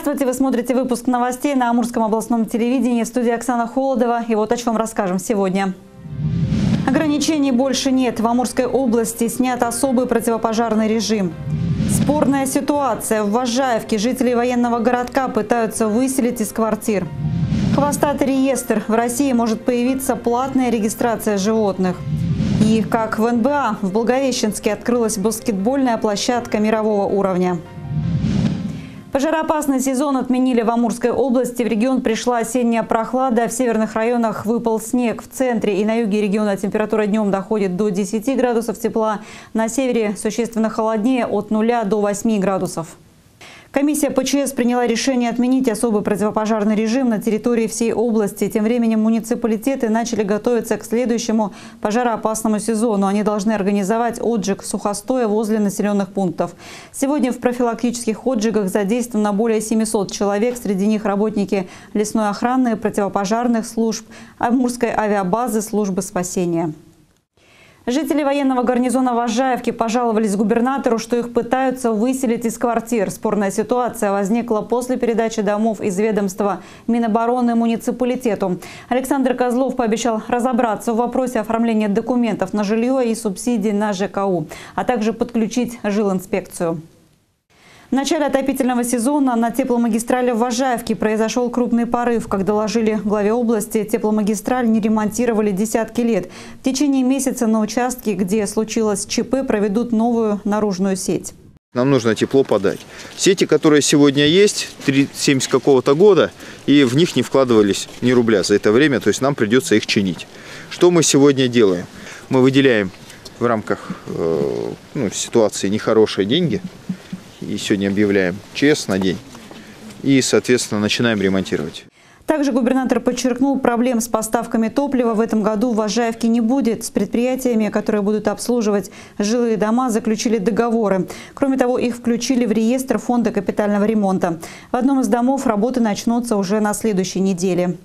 Здравствуйте! Вы смотрите выпуск новостей на Амурском областном телевидении. В студии Оксана Холодова. И вот о чем расскажем сегодня. Ограничений больше нет. В Амурской области снят особый противопожарный режим. Спорная ситуация. В Важаевке жители военного городка пытаются выселить из квартир. Хвостатый реестр. В России может появиться платная регистрация животных. И как в НБА в Благовещенске открылась баскетбольная площадка мирового уровня. Пожароопасный сезон отменили в Амурской области. В регион пришла осенняя прохлада. В северных районах выпал снег. В центре и на юге региона температура днем доходит до 10 градусов тепла. На севере существенно холоднее, от 0 до 8 градусов. Комиссия ПЧС приняла решение отменить особый противопожарный режим на территории всей области. Тем временем муниципалитеты начали готовиться к следующему пожароопасному сезону. Они должны организовать отжиг сухостоя возле населенных пунктов. Сегодня в профилактических отжигах задействовано более 700 человек. Среди них работники лесной охраны, противопожарных служб, Амурской авиабазы, службы спасения. Жители военного гарнизона Важаевки пожаловались губернатору, что их пытаются выселить из квартир. Спорная ситуация возникла после передачи домов из ведомства Минобороны муниципалитету. Александр Козлов пообещал разобраться в вопросе оформления документов на жилье и субсидий на ЖКУ, а также подключить жилинспекцию. В начале отопительного сезона на тепломагистрали в Важаевке произошел крупный порыв. Как доложили главе области, тепломагистраль не ремонтировали десятки лет. В течение месяца на участке, где случилось ЧП, проведут новую наружную сеть. Нам нужно тепло подать. Сети, которые сегодня есть, 70 какого-то года, и в них не вкладывались ни рубля за это время, то есть нам придется их чинить. Что мы сегодня делаем? Мы выделяем в рамках ситуации нехорошие деньги. И сегодня объявляем ЧС на день. И, соответственно, начинаем ремонтировать. Также губернатор подчеркнул, проблем с поставками топлива в этом году в Важаевке не будет. С предприятиями, которые будут обслуживать жилые дома, заключили договоры. Кроме того, их включили в реестр фонда капитального ремонта. В одном из домов работы начнутся уже на следующей неделе.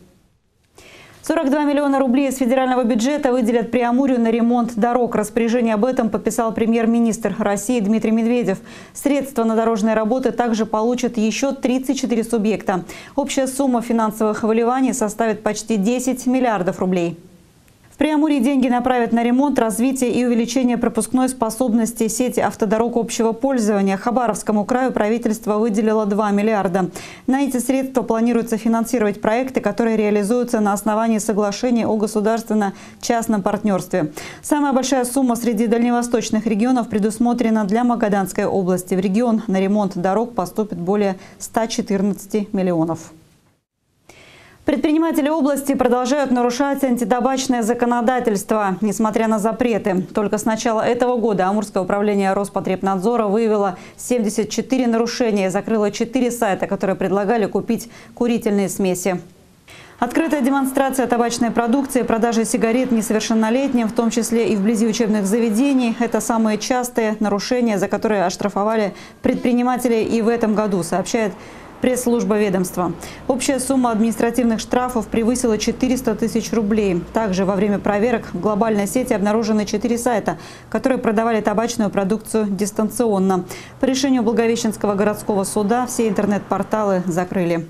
42 миллиона рублей из федерального бюджета выделят Преамурью на ремонт дорог. Распоряжение об этом подписал премьер-министр России Дмитрий Медведев. Средства на дорожные работы также получат еще 34 субъекта. Общая сумма финансовых вливаний составит почти 10 миллиардов рублей. В Преамурье деньги направят на ремонт, развитие и увеличение пропускной способности сети автодорог общего пользования. Хабаровскому краю правительство выделило 2 миллиарда. На эти средства планируется финансировать проекты, которые реализуются на основании соглашения о государственно-частном партнерстве. Самая большая сумма среди дальневосточных регионов предусмотрена для Магаданской области. В регион на ремонт дорог поступит более 114 миллионов. Предприниматели области продолжают нарушать антитабачное законодательство, несмотря на запреты. Только с начала этого года Амурское управление Роспотребнадзора выявило 74 нарушения и закрыло 4 сайта, которые предлагали купить курительные смеси. Открытая демонстрация табачной продукции, продажа сигарет несовершеннолетним, в том числе и вблизи учебных заведений – это самые частые нарушения, за которые оштрафовали предпринимателей и в этом году, сообщает пресс-служба ведомства. Общая сумма административных штрафов превысила 400 тысяч рублей. Также во время проверок в глобальной сети обнаружены 4 сайта, которые продавали табачную продукцию дистанционно. По решению Благовещенского городского суда все интернет-порталы закрыли.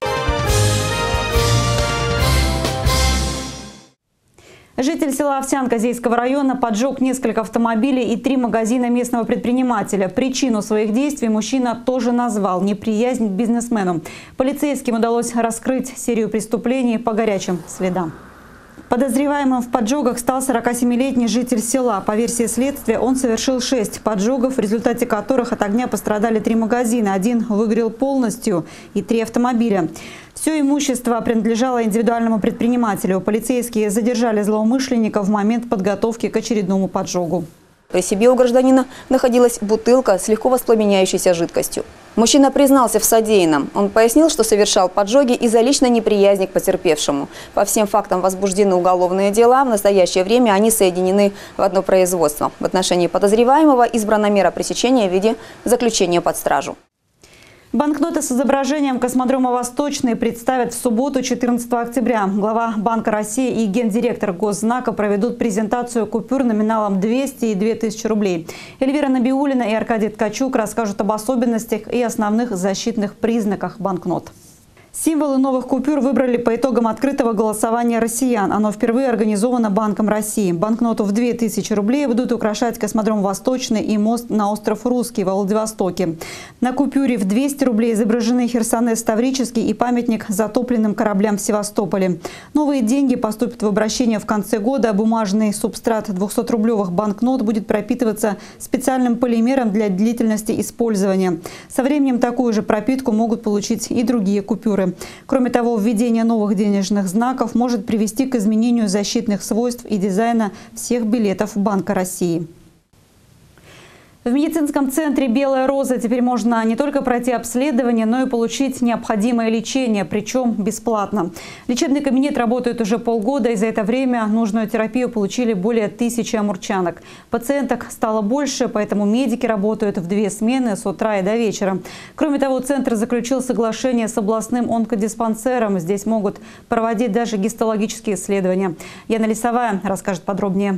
Житель села Овсянка Зейского района поджег несколько автомобилей и 3 магазина местного предпринимателя. Причину своих действий мужчина тоже назвал – неприязнь к бизнесмену. Полицейским удалось раскрыть серию преступлений по горячим следам. Подозреваемым в поджогах стал 47-летний житель села. По версии следствия, он совершил 6 поджогов, в результате которых от огня пострадали 3 магазина. Один выгорел полностью и 3 автомобиля. Все имущество принадлежало индивидуальному предпринимателю. Полицейские задержали злоумышленника в момент подготовки к очередному поджогу. При себе у гражданина находилась бутылка с легко воспламеняющейся жидкостью. Мужчина признался в содеянном. Он пояснил, что совершал поджоги из-за личной неприязни к потерпевшему. По всем фактам возбуждены уголовные дела. В настоящее время они соединены в одно производство. В отношении подозреваемого избрана мера пресечения в виде заключения под стражу. Банкноты с изображением космодрома «Восточный» представят в субботу, 14 октября. Глава Банка России и гендиректор Госзнака проведут презентацию купюр номиналом 200 и 2000 рублей. Эльвира Набиуллина и Аркадий Ткачук расскажут об особенностях и основных защитных признаках банкнот. Символы новых купюр выбрали по итогам открытого голосования россиян. Оно впервые организовано Банком России. Банкноту в 2000 рублей будут украшать космодром «Восточный» и мост на остров Русский во Владивостоке. На купюре в 200 рублей изображены Херсонес Таврический и памятник затопленным кораблям в Севастополе. Новые деньги поступят в обращение в конце года. Бумажный субстрат 200-рублевых банкнот будет пропитываться специальным полимером для длительности использования. Со временем такую же пропитку могут получить и другие купюры. Кроме того, введение новых денежных знаков может привести к изменению защитных свойств и дизайна всех билетов Банка России. В медицинском центре «Белая роза» теперь можно не только пройти обследование, но и получить необходимое лечение, причем бесплатно. Лечебный кабинет работает уже полгода, и за это время нужную терапию получили более 1000 амурчанок. Пациенток стало больше, поэтому медики работают в 2 смены с утра и до вечера. Кроме того, центр заключил соглашение с областным онкодиспансером. Здесь могут проводить даже гистологические исследования. Яна Лисовая расскажет подробнее.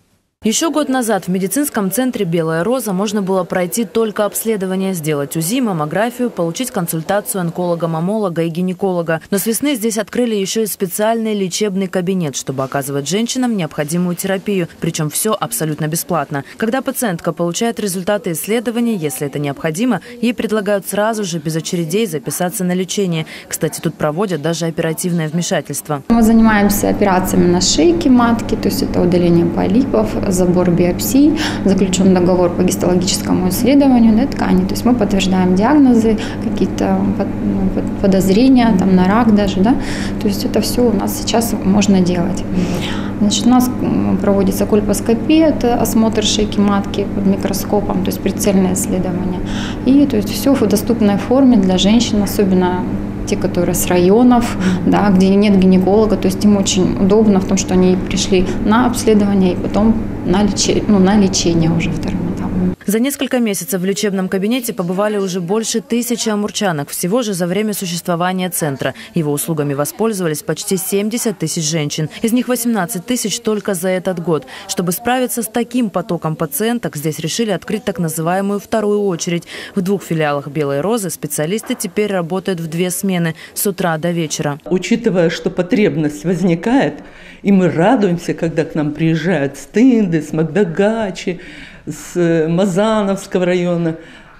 Еще год назад в медицинском центре «Белая роза» можно было пройти только обследование, сделать УЗИ, маммографию, получить консультацию онколога-маммолога и гинеколога. Но с весны здесь открыли еще и специальный лечебный кабинет, чтобы оказывать женщинам необходимую терапию. Причем все абсолютно бесплатно. Когда пациентка получает результаты исследования, если это необходимо, ей предлагают сразу же, без очередей, записаться на лечение. Кстати, тут проводят даже оперативное вмешательство. Мы занимаемся операциями на шейке матки, то есть это удаление полипов, забор биопсий, заключен договор по гистологическому исследованию ткани. То есть мы подтверждаем диагнозы, какие-то подозрения там, на рак даже. Да? То есть это все у нас сейчас можно делать. Значит, у нас проводится кольпоскопия, это осмотр шейки матки под микроскопом, то есть прицельное исследование. И то есть все в доступной форме для женщин, особенно те, которые с районов, да, где нет гинеколога, то есть им очень удобно в том, что они пришли на обследование и потом на лечение уже вторым этапом. За несколько месяцев в лечебном кабинете побывали уже больше 1000 амурчанок. Всего же за время существования центра. Его услугами воспользовались почти 70 тысяч женщин. Из них 18 тысяч только за этот год. Чтобы справиться с таким потоком пациенток, здесь решили открыть так называемую вторую очередь. В 2 филиалах «Белой розы» специалисты теперь работают в 2 смены с утра до вечера. Учитывая, что потребность возникает, и мы радуемся, когда к нам приезжают с Тынды, с Магдагачи, с Мазановского района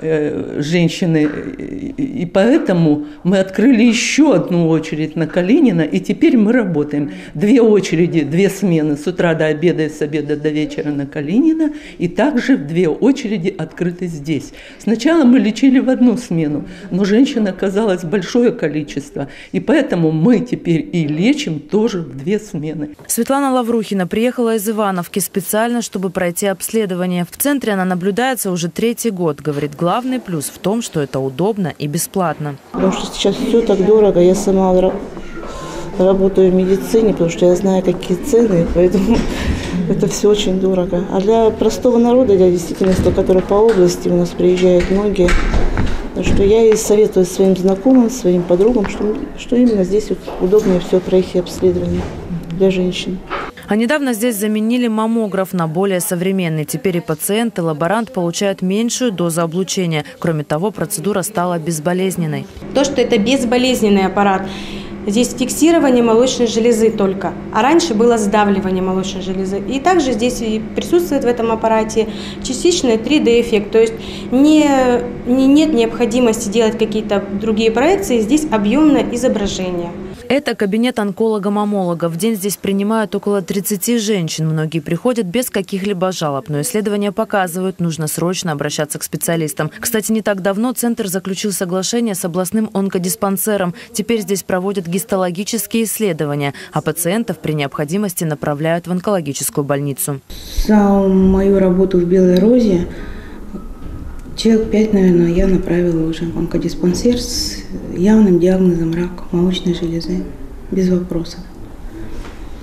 женщины. И поэтому мы открыли еще одну очередь на Калинина, и теперь мы работаем. 2 очереди, 2 смены с утра до обеда и с обеда до вечера на Калинина, и также 2 очереди открыты здесь. Сначала мы лечили в 1 смену, но женщин оказалось большое количество, и поэтому мы теперь и лечим тоже в 2 смены. Светлана Лаврухина приехала из Ивановки специально, чтобы пройти обследование. В центре она наблюдается уже 3-й год, говорит главный. Главный плюс в том, что это удобно и бесплатно. Потому что сейчас все так дорого. Я сама работаю в медицине, потому что я знаю, какие цены, поэтому это все очень дорого. А для простого народа, для действительности, который по области у нас приезжают многие, что я и советую своим знакомым, своим подругам, что именно здесь вот удобнее все пройти обследование для женщин. А недавно здесь заменили маммограф на более современный. Теперь и пациент, и лаборант получают меньшую дозу облучения. Кроме того, процедура стала безболезненной. То, что это безболезненный аппарат, здесь фиксирование молочной железы только. А раньше было сдавливание молочной железы. И также здесь присутствует в этом аппарате частичный 3D-эффект. То есть нет необходимости делать какие-то другие проекции. Здесь объемное изображение. Это кабинет онколога-маммолога. В день здесь принимают около 30 женщин. Многие приходят без каких-либо жалоб. Но исследования показывают, нужно срочно обращаться к специалистам. Кстати, не так давно центр заключил соглашение с областным онкодиспансером. Теперь здесь проводят гистологические исследования, а пациентов при необходимости направляют в онкологическую больницу. За мою работу в «Белой розе» человек 5, наверное, я направила уже в онкодиспансер с явным диагнозом рак молочной железы, без вопросов.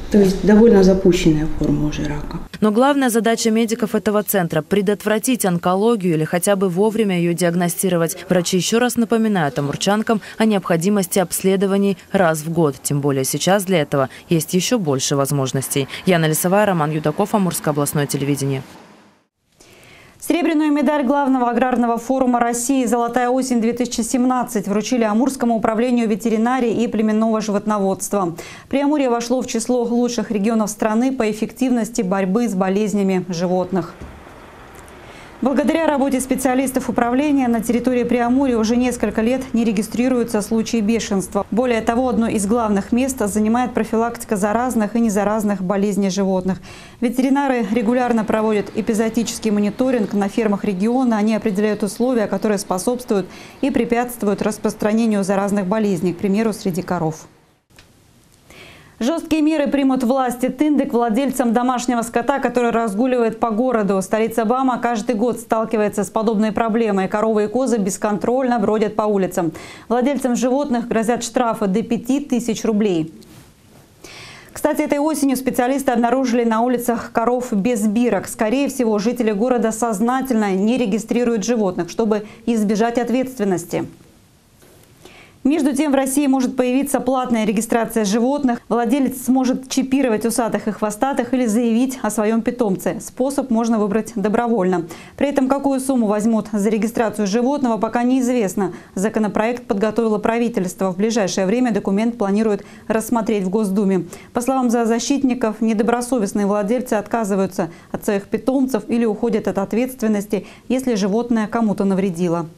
То есть довольно запущенная форма уже рака. Но главная задача медиков этого центра – предотвратить онкологию или хотя бы вовремя ее диагностировать. Врачи еще раз напоминают амурчанкам о необходимости обследований раз в год. Тем более сейчас для этого есть еще больше возможностей. Яна Лисовая, Роман Юдаков, Амурское областное телевидение. Серебряную медаль главного аграрного форума России «Золотая осень-2017» вручили Амурскому управлению ветеринарии и племенного животноводства. Преамурье вошло в число лучших регионов страны по эффективности борьбы с болезнями животных. Благодаря работе специалистов управления на территории Преамурья уже несколько лет не регистрируются случаи бешенства. Более того, одно из главных мест занимает профилактика заразных и незаразных болезней животных. Ветеринары регулярно проводят эпизоотический мониторинг на фермах региона. Они определяют условия, которые способствуют и препятствуют распространению заразных болезней, к примеру, среди коров. Жесткие меры примут власти Тынды к владельцам домашнего скота, который разгуливает по городу. Столица Бама каждый год сталкивается с подобной проблемой. Коровы и козы бесконтрольно бродят по улицам. Владельцам животных грозят штрафы до 5000 рублей. Кстати, этой осенью специалисты обнаружили на улицах коров без бирок. Скорее всего, жители города сознательно не регистрируют животных, чтобы избежать ответственности. Между тем, в России может появиться платная регистрация животных. Владелец сможет чипировать усатых и хвостатых или заявить о своем питомце. Способ можно выбрать добровольно. При этом, какую сумму возьмут за регистрацию животного, пока неизвестно. Законопроект подготовило правительство. В ближайшее время документ планирует рассмотреть в Госдуме. По словам зоозащитников, недобросовестные владельцы отказываются от своих питомцев или уходят от ответственности, если животное кому-то навредило.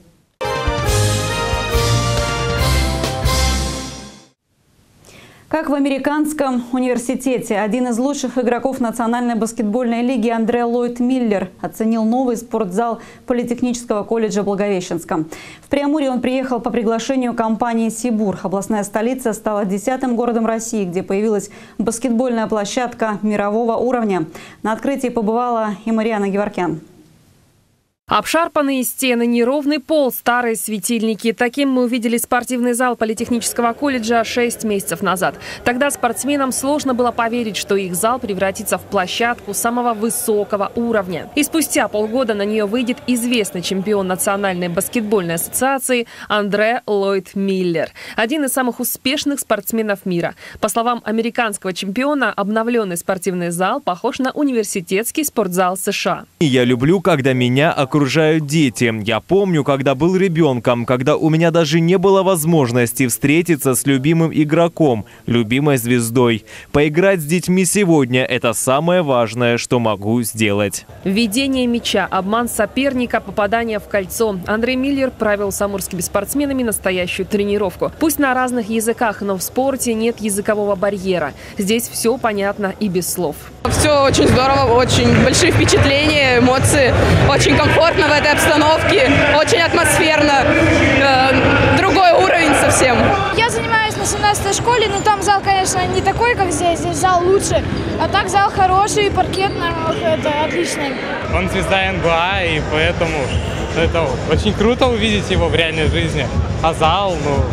Как в американском университете, один из лучших игроков Национальной баскетбольной лиги Андре Ллойд Миллер оценил новый спортзал Политехнического колледжа Благовещенска. В Преамурье он приехал по приглашению компании «Сибур». Областная столица стала 10-м городом России, где появилась баскетбольная площадка мирового уровня. На открытии побывала и Мариана Геворкян. Обшарпанные стены, неровный пол, старые светильники. Таким мы увидели спортивный зал Политехнического колледжа 6 месяцев назад. Тогда спортсменам сложно было поверить, что их зал превратится в площадку самого высокого уровня. И спустя полгода на нее выйдет известный чемпион Национальной баскетбольной ассоциации Андре Ллойд Миллер. Один из самых успешных спортсменов мира. По словам американского чемпиона, обновленный спортивный зал похож на университетский спортзал США. Я люблю, когда меня окружают дети. Я помню, когда был ребенком, когда у меня даже не было возможности встретиться с любимым игроком, любимой звездой. Поиграть с детьми сегодня – это самое важное, что могу сделать. Введение мяча, обман соперника, попадание в кольцо. Андрей Миллер провел с амурскими спортсменами настоящую тренировку. Пусть на разных языках, но в спорте нет языкового барьера. Здесь все понятно и без слов. Все очень здорово, очень большие впечатления, эмоции, очень комфортно в этой обстановке, очень атмосферно, другой уровень совсем. Я занимаюсь на 17-й школе, но там зал, конечно, не такой, как здесь зал лучше, а так зал хороший, паркет, это отлично. Он звезда НБА, и поэтому это очень круто увидеть его в реальной жизни, а зал,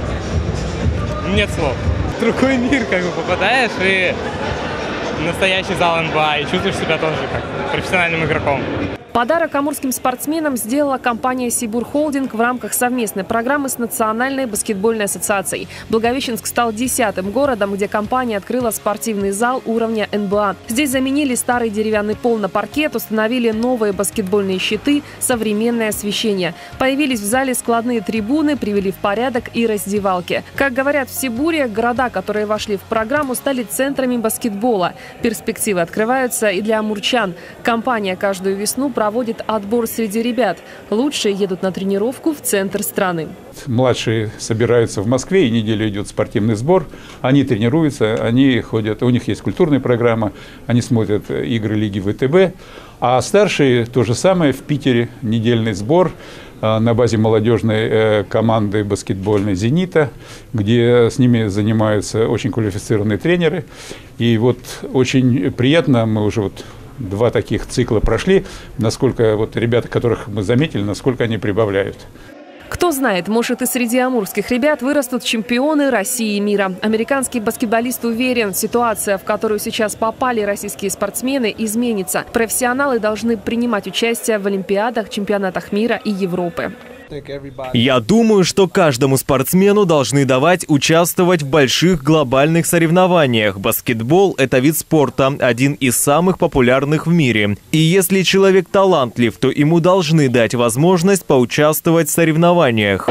нет слов. В другой мир как бы попадаешь и настоящий зал НБА, и чувствуешь себя тоже как профессиональным игроком. Подарок амурским спортсменам сделала компания «Сибур Холдинг» в рамках совместной программы с Национальной баскетбольной ассоциацией. Благовещенск стал 10-м городом, где компания открыла спортивный зал уровня НБА. Здесь заменили старый деревянный пол на паркет, установили новые баскетбольные щиты, современное освещение. Появились в зале складные трибуны, привели в порядок и раздевалки. Как говорят в Сибуре, города, которые вошли в программу, стали центрами баскетбола. Перспективы открываются и для амурчан. Компания каждую весну проводит отбор среди ребят. Лучшие едут на тренировку в центр страны. Младшие собираются в Москве, и неделю идет спортивный сбор. Они тренируются, они ходят, у них есть культурная программа, они смотрят игры лиги ВТБ. А старшие то же самое, в Питере недельный сбор на базе молодежной команды баскетбольной «Зенита», где с ними занимаются очень квалифицированные тренеры. И вот очень приятно, мы уже 2 таких цикла прошли, насколько ребята, которых мы заметили, насколько они прибавляют. Кто знает, может, и среди амурских ребят вырастут чемпионы России и мира. Американский баскетболист уверен, ситуация, в которую сейчас попали российские спортсмены, изменится. Профессионалы должны принимать участие в олимпиадах, чемпионатах мира и Европы. Я думаю, что каждому спортсмену должны давать участвовать в больших глобальных соревнованиях. Баскетбол – это вид спорта, один из самых популярных в мире. И если человек талантлив, то ему должны дать возможность поучаствовать в соревнованиях.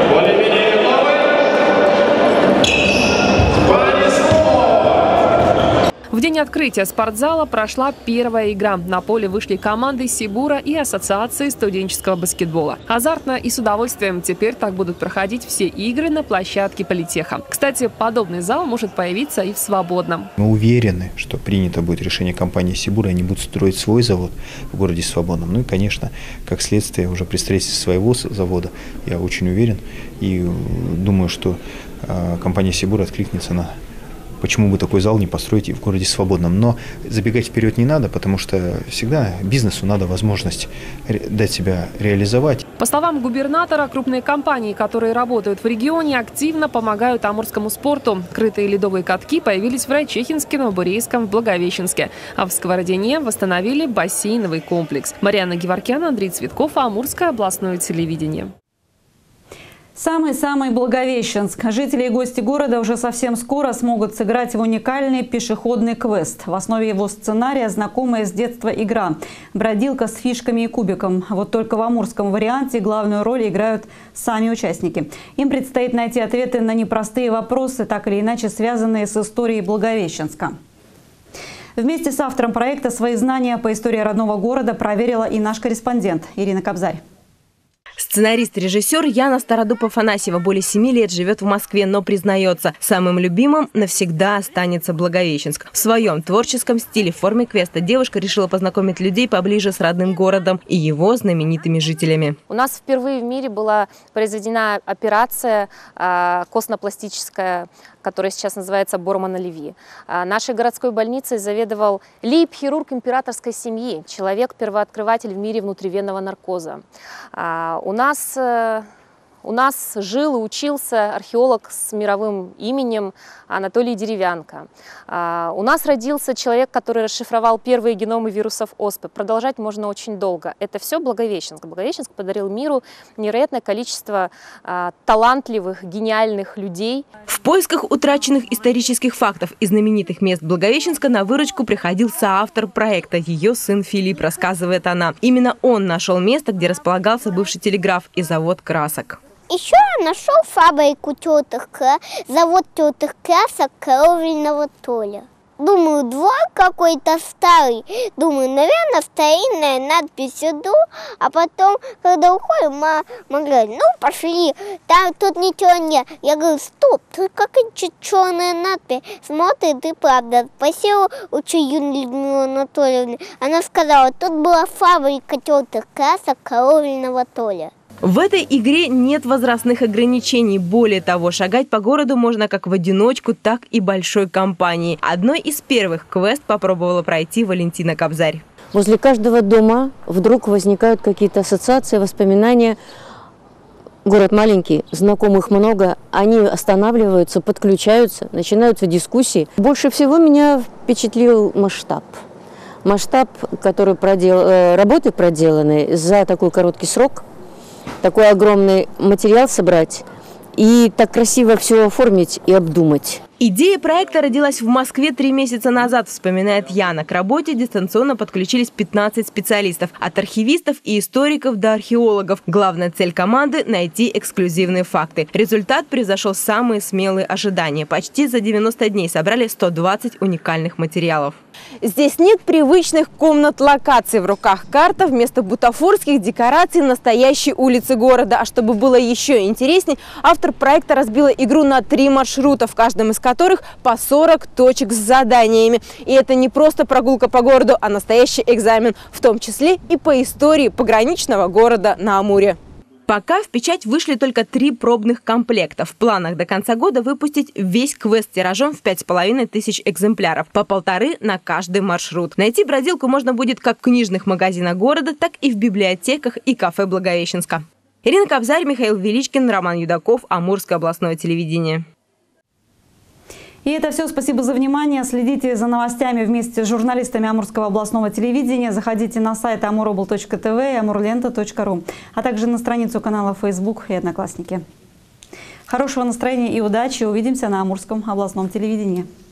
В день открытия спортзала прошла первая игра. На поле вышли команды Сибура и Ассоциации студенческого баскетбола. Азартно и с удовольствием теперь так будут проходить все игры на площадке Политеха. Кстати, подобный зал может появиться и в Свободном. Мы уверены, что принято будет решение компании Сибура, они будут строить свой завод в городе Свободном. Ну и, конечно, как следствие уже при строительстве своего завода, я очень уверен и думаю, что компания Сибура откликнется на почему бы такой зал не построить и в городе Свободном. Но забегать вперед не надо, потому что всегда бизнесу надо возможность дать себя реализовать. По словам губернатора, крупные компании, которые работают в регионе, активно помогают амурскому спорту. Крытые ледовые катки появились в Райчихинске, Новобурейском, в Благовещенске. А в Сковородине восстановили бассейновый комплекс. Марьяна Геворкян, Андрей Цветков, Амурское областное телевидение. Самый-самый Благовещенск. Жители и гости города уже совсем скоро смогут сыграть в уникальный пешеходный квест. В основе его сценария знакомая с детства игра «Бродилка с фишками и кубиком». Вот только в амурском варианте главную роль играют сами участники. Им предстоит найти ответы на непростые вопросы, так или иначе связанные с историей Благовещенска. Вместе с автором проекта свои знания по истории родного города проверила и наш корреспондент Ирина Кобзарь. Сценарист-режиссер Яна Стародуб-Афанасьева более 7 лет живет в Москве, но признается, самым любимым навсегда останется Благовещенск. В своем творческом стиле в форме квеста девушка решила познакомить людей поближе с родным городом и его знаменитыми жителями. У нас впервые в мире была произведена операция костно-пластическая, которая сейчас называется Борман-Оливье. Нашей городской больницей заведовал лейб-хирург императорской семьи, человек-первооткрыватель в мире внутривенного наркоза. У нас жил и учился археолог с мировым именем Анатолий Деревянко. У нас родился человек, который расшифровал первые геномы вирусов оспы. Продолжать можно очень долго. Это все Благовещенск. Благовещенск подарил миру невероятное количество талантливых, гениальных людей. В поисках утраченных исторических фактов и знаменитых мест Благовещенска на выручку приходил соавтор проекта, ее сын Филипп, рассказывает она. Именно он нашел место, где располагался бывший телеграф и завод красок. Еще нашел фабрику тетых, завод тетых красок Коровельного Толя. Думаю, двор какой-то старый. Думаю, наверное, старинная надпись иду. А потом, когда уходим, мама говорит, ну, пошли, там тут ничего нет. Я говорю, стоп, тут какая-то черная надпись. Смотрит, и правда. Спросила у Юлии Людмилы Анатольевны. Она сказала, тут была фабрика тетых красок Коровельного Толя. В этой игре нет возрастных ограничений. Более того, шагать по городу можно как в одиночку, так и большой компанией. Одной из первых квест попробовала пройти Валентина Кобзарь. Возле каждого дома вдруг возникают какие-то ассоциации, воспоминания. Город маленький, знакомых много, они останавливаются, подключаются, начинаются дискуссии. Больше всего меня впечатлил масштаб. Масштаб, который работы проделаны за такой короткий срок. Такой огромный материал собрать и так красиво все оформить и обдумать. Идея проекта родилась в Москве 3 месяца назад, вспоминает Яна. К работе дистанционно подключились 15 специалистов. От архивистов и историков до археологов. Главная цель команды – найти эксклюзивные факты. Результат превзошел самые смелые ожидания. Почти за 90 дней собрали 120 уникальных материалов. Здесь нет привычных комнат-локаций. В руках карта, вместо бутафорских декораций настоящей улицы города. А чтобы было еще интересней, автор проекта разбила игру на 3 маршрута, в каждом из которых по 40 точек с заданиями. И это не просто прогулка по городу, а настоящий экзамен, в том числе и по истории пограничного города на Амуре. Пока в печать вышли только 3 пробных комплекта. В планах до конца года выпустить весь квест тиражом в 5500 экземпляров, по 1,5 на каждый маршрут. Найти бродилку можно будет как в книжных магазинах города, так и в библиотеках и кафе Благовещенска. Ирина Кобзарь, Михаил Величкин, Роман Юдаков, Амурское областное телевидение. И это все. Спасибо за внимание. Следите за новостями вместе с журналистами Амурского областного телевидения. Заходите на сайт amurobl.tv и amurlenta.ru, а также на страницу канала Facebook и Одноклассники. Хорошего настроения и удачи. Увидимся на Амурском областном телевидении.